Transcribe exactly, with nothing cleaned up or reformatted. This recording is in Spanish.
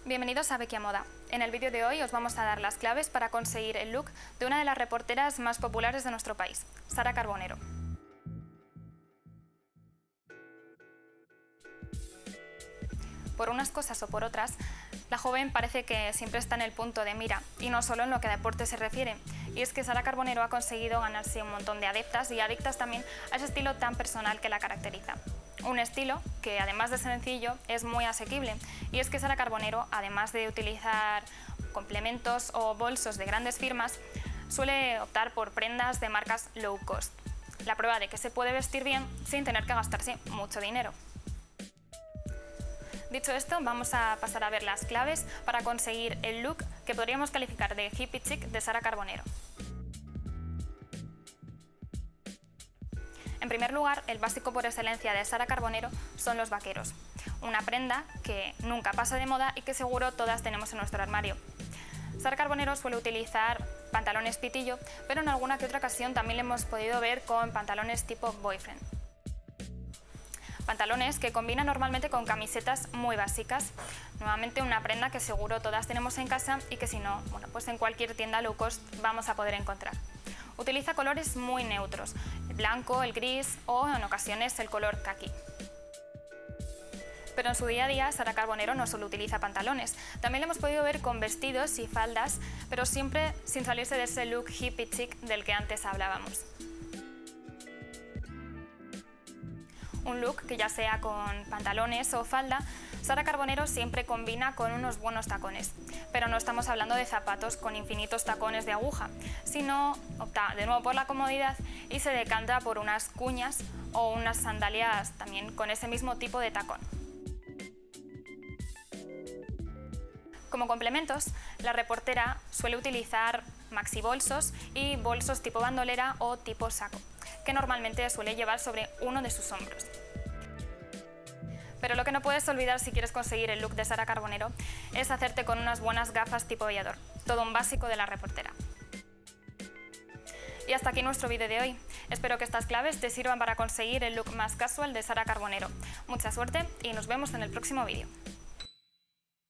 Bienvenidos a Vecchia Moda. En el vídeo de hoy os vamos a dar las claves para conseguir el look de una de las reporteras más populares de nuestro país, Sara Carbonero. Por unas cosas o por otras, la joven parece que siempre está en el punto de mira, y no solo en lo que a deporte se refiere. Y es que Sara Carbonero ha conseguido ganarse un montón de adeptas y adictas también a ese estilo tan personal que la caracteriza. Un estilo que, además de sencillo, es muy asequible. Y es que Sara Carbonero, además de utilizar complementos o bolsos de grandes firmas, suele optar por prendas de marcas low cost. La prueba de que se puede vestir bien sin tener que gastarse mucho dinero. Dicho esto, vamos a pasar a ver las claves para conseguir el look que podríamos calificar de hippie chic de Sara Carbonero. En primer lugar, el básico por excelencia de Sara Carbonero son los vaqueros, una prenda que nunca pasa de moda y que seguro todas tenemos en nuestro armario. Sara Carbonero suele utilizar pantalones pitillo, pero en alguna que otra ocasión también le hemos podido ver con pantalones tipo boyfriend. Pantalones que combinan normalmente con camisetas muy básicas, nuevamente una prenda que seguro todas tenemos en casa y que si no, bueno, pues en cualquier tienda low cost vamos a poder encontrar. Utiliza colores muy neutros, el blanco, el gris o en ocasiones el color caqui. Pero en su día a día Sara Carbonero no solo utiliza pantalones, también le hemos podido ver con vestidos y faldas, pero siempre sin salirse de ese look hippie chic del que antes hablábamos. Un look que ya sea con pantalones o falda, Sara Carbonero siempre combina con unos buenos tacones, pero no estamos hablando de zapatos con infinitos tacones de aguja, sino opta de nuevo por la comodidad y se decanta por unas cuñas o unas sandalias también con ese mismo tipo de tacón. Como complementos, la reportera suele utilizar maxi bolsos y bolsos tipo bandolera o tipo saco, que normalmente suele llevar sobre uno de sus hombros. Pero lo que no puedes olvidar si quieres conseguir el look de Sara Carbonero es hacerte con unas buenas gafas tipo aviador, todo un básico de la reportera. Y hasta aquí nuestro vídeo de hoy. Espero que estas claves te sirvan para conseguir el look más casual de Sara Carbonero. Mucha suerte y nos vemos en el próximo vídeo.